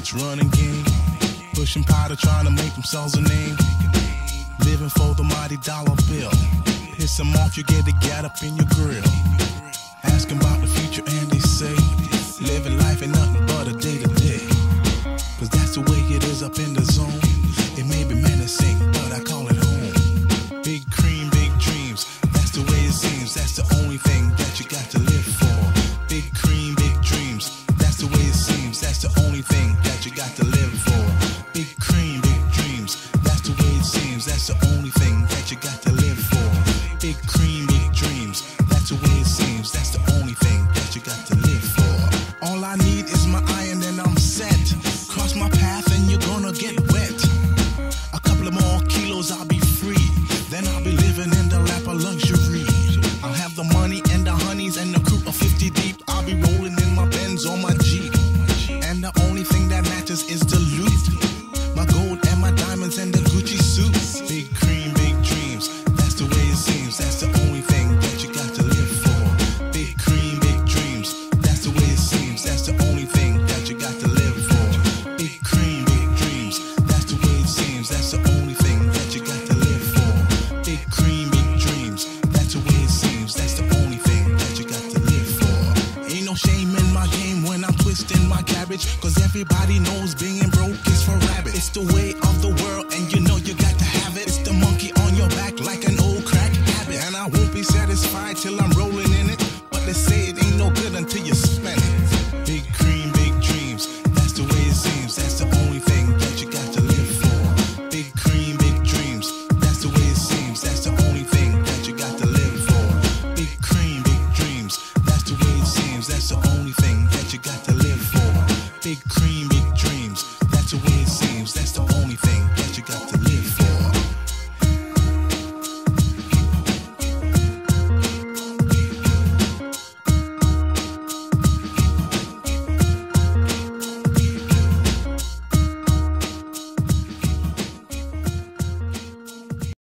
rich running game, pushing powder, trying to make themselves a name, living for the mighty dollar bill. Piss them off, you get up in your grill. Asking about the future and they say, living life ain't nothing but a day to day. Cause that's the way it is up in the zone. It may be menacing, but I call it home. Big cream, big dreams, that's the way it seems. That's the only thing that you got to live for. Big cream, big dreams, that's the way it seems. That's the only thing that you got to live for. Big cream, big dreams, that's the way it seems. That's the only thing that you got to live for. Big cream, big dreams, that's the way it seems. That's the only thing that you got to live for. All I need is my iron and I'm set. Cross my path and you're gonna get wet. A couple of more kilos, I'll be free. Then I'll be living in the lap of luxury. I'll have the money and the honeys and the crew of 50 deep. I'll be rolling in my Benz or my Jeep. And the only thing that matters is the loot. My gold and my diamonds and the Gucci suit. Big cream, big dreams, that's the way it seems. That's the only thing that you got to live for. Big cream, big dreams, that's the way it seems. That's the only thing that you got to live for. Big cream, big dreams, that's the way it seems. That's the only thing that you got to live for. Big cream, big dreams, that's the way it seems. That's the only thing that you got to live for. Ain't no shame in my game when I'm twisting my cabbage, cause everybody knows being broke is for rabbit. It's the way of the world and you know you